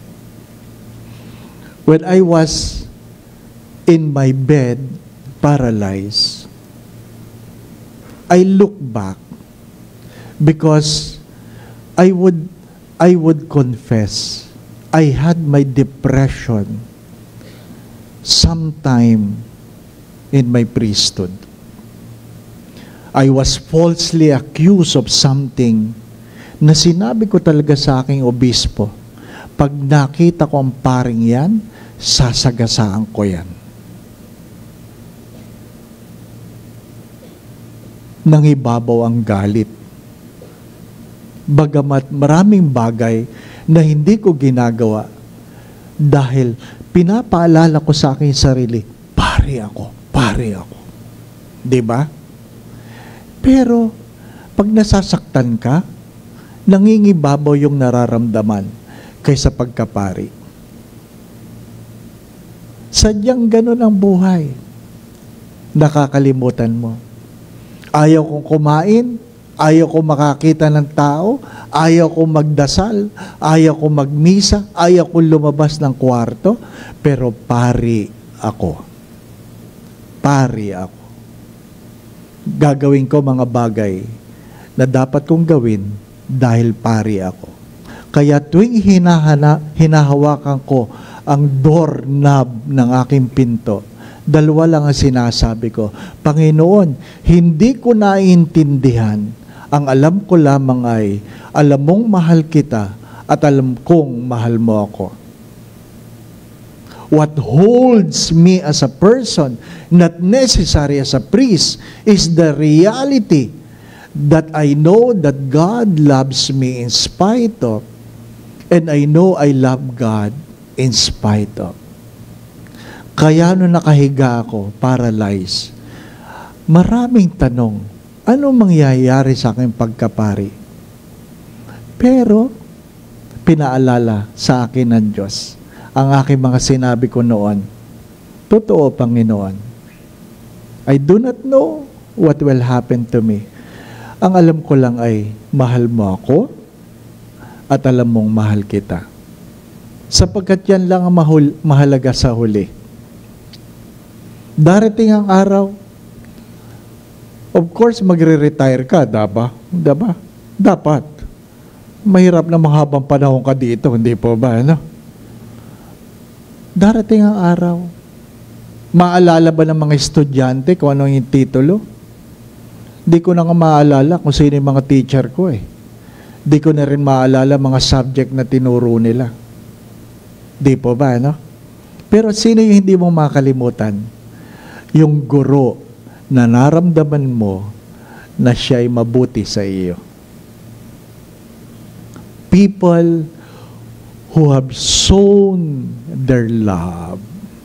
When I was in my bed, paralyzed, I look back because I would I would confess I had my depression sometime in my priesthood. I was falsely accused of something na sinabi ko talaga sa aking obispo, pag nakita ko ang paring yan, sasagasaan ko yan. Nangibabaw ang galit. Bagamat maraming bagay na hindi ko ginagawa dahil pinapaalala ko sa aking sarili, pare ako, pare ako. Diba? Pero, pag nasasaktan ka, nangingibabaw yung nararamdaman kaysa pagkapari. Sadyang ganun ang buhay. Nakakalimutan mo. Ayaw kong kumain, ayaw kong makakita ng tao, ayaw kong magdasal, ayaw kong magmisa, ayaw kong lumabas ng kwarto, pero pari ako. Pari ako. Gagawin ko mga bagay na dapat kong gawin dahil pari ako. Kaya tuwing hinahana, hinahawakan ko ang doorknob ng aking pinto, dalawa lang ang sinasabi ko, Panginoon, hindi ko naiintindihan. Ang alam ko lamang ay, alam mong mahal kita at alam kong mahal mo ako. What holds me as a person, not necessary as a priest, is the reality that I know that God loves me in spite of, and I know I love God in spite of. Kaya nung nakahiga ako, paralyzed, maraming tanong, ano mangyayari sa aking pagkapari? Pero, pinaalala sa akin ng Diyos, ang aking mga sinabi ko noon, totoo, Panginoon. I do not know what will happen to me. Ang alam ko lang ay, mahal mo ako, at alam mong mahal kita. Sapagkat yan lang ang mahul- mahalaga sa huli. Darating ang araw, of course, magre-retire ka, daba? Daba? Dapat. Mahirap na mahabang panahon ka dito, hindi po ba, ano? Darating ang araw. Maalala ba ng mga estudyante kung ano yung titulo? Di ko na nga maalala kung sino yung mga teacher ko eh. Di ko na rin maalala mga subject na tinuro nila. Di po ba, ano? Pero sino yung hindi mo makalimutan? Yung guro na naramdaman mo na siya'y mabuti sa iyo. People who have sown their love.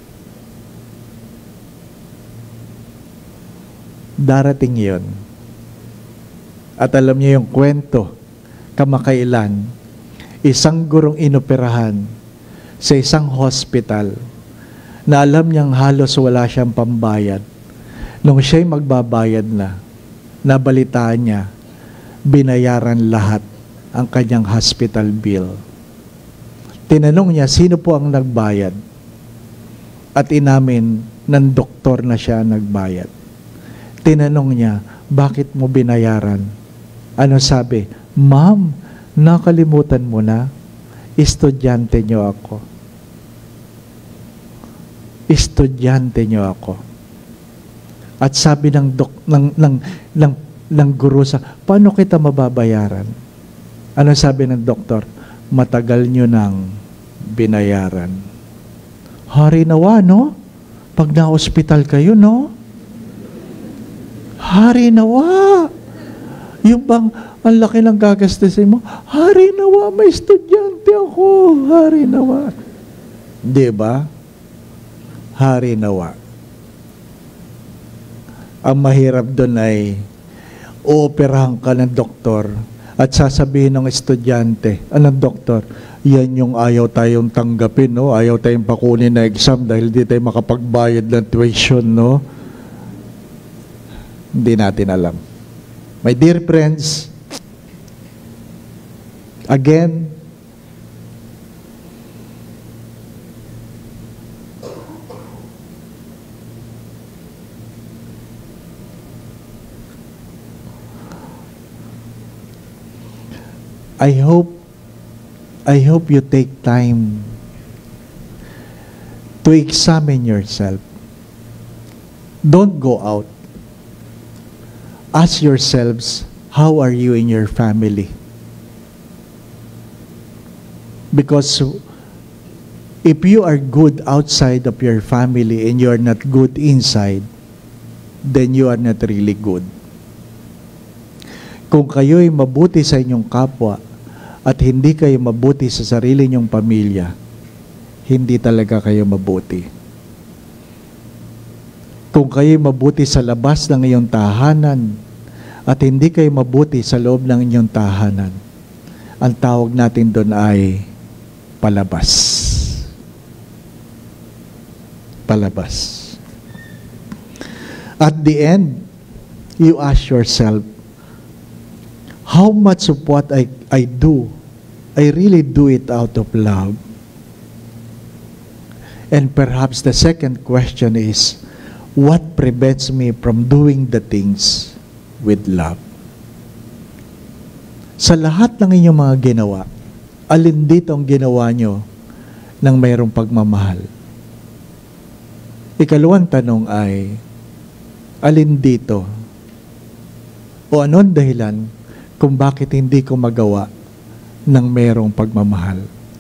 Darating yun. At alam niyo yung kwento, kamakailan, isang gurong inoperahan sa isang hospital na alam niyang halos wala siyang pambayad. Nung siya'y magbabayad na, nabalitaan niya, binayaran lahat ang kanyang hospital bill. Tinanong niya, sino po ang nagbayad? At inamin ng doktor na siya nagbayad. Tinanong niya, bakit mo binayaran? Ano sabi? Ma'am, nakalimutan mo na, estudyante niyo ako. Estudyante niyo ako. At sabi ng, dok, ng, ng, ng, ng guru sa, paano kita mababayaran? Ano sabi ng doktor? Matagal nyo nang binayaran. Hari nawa, no? Pag na-hospital kayo, no? Hari nawa. Yung bang, ang laki ng gagastusin mo, hari nawa, may estudyante ako. Hari nawa. Di ba? Hari nawa. Ang mahirap doon ay, ooperahan ka ng doktor, at sasabihin ng estudyante, anong doktor, yan yung ayaw tayong tanggapin, no? Ayaw tayong pakunin na exam dahil di tayo makapagbayad ng tuition, no? Hindi natin alam. My dear friends, again, I hope I hope you take time to examine yourself. Don't go out. Ask yourselves, how are you in your family? Because if you are good outside of your family and you are not good inside, then you are not really good. Kung kayo'y mabuti sa inyong kapwa at hindi kayo mabuti sa sarili nyong pamilya, hindi talaga kayo mabuti. Kung kayo'y mabuti sa labas ng iyong tahanan at hindi kayo mabuti sa loob ng inyong tahanan, ang tawag natin doon ay palabas. Palabas. At the end, you ask yourself, how much of what I, I do, I really do it out of love? And perhaps the second question is, what prevents me from doing the things with love? Sa lahat ng inyong mga ginawa, alin dito ang ginawa nyo ng mayroong pagmamahal? Ikalawang tanong ay, alin dito o anong dahilan kung bakit hindi ko magawa ng mayroong pagmamahal?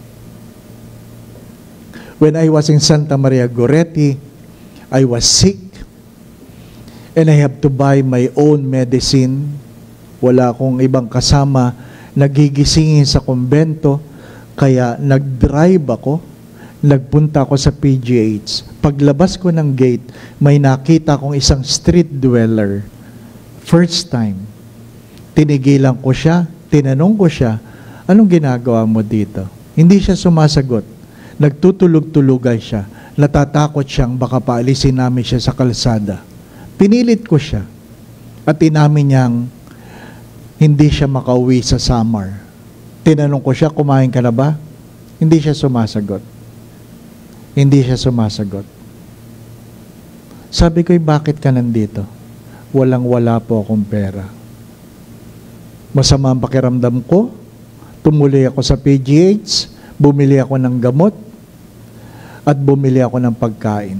When I was in Santa Maria Goretti, I was sick and I have to buy my own medicine. Wala akong ibang kasama, nagigisingin sa kumbento, kaya nag-drive ako, nagpunta ako sa P G H Paglabas ko ng gate, may nakita kong isang street dweller. First time. Tinigilan ko siya, tinanong ko siya, anong ginagawa mo dito? Hindi siya sumasagot. Nagtutulog-tulugan siya. Natatakot siyang baka paalisin namin siya sa kalsada. Pinilit ko siya. At inamin niyang hindi siya makauwi sa summer. Tinanong ko siya, kumain ka na ba? Hindi siya sumasagot. Hindi siya sumasagot. Sabi ko, bakit ka nandito? Walang-wala po akong pera. Masama ang pakiramdam ko. Tumuli ako sa P G H, bumili ako ng gamot, at bumili ako ng pagkain.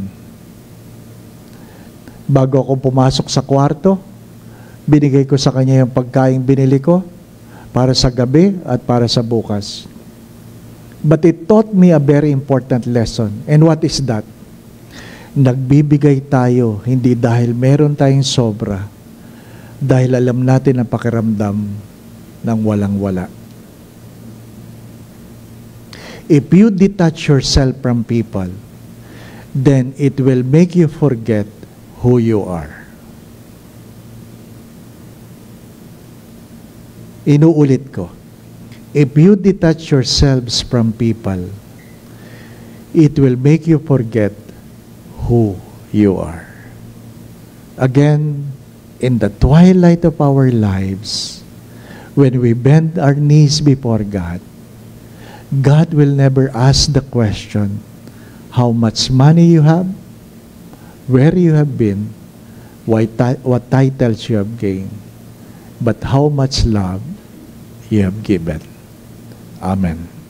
Bago ako pumasok sa kwarto, binigay ko sa kanya yung pagkain binili ko para sa gabi at para sa bukas. But it taught me a very important lesson. And what is that? Nagbibigay tayo hindi dahil meron tayong sobra, dahil alam natin ang pakiramdam ng walang-wala. If you detach yourself from people, then it will make you forget who you are. Inuulit ko. If you detach yourselves from people, it will make you forget who you are. Again, in the twilight of our lives, when we bend our knees before God, God will never ask the question, how much money you have, where you have been, what, ti- what titles you have gained, but how much love you have given. Amen.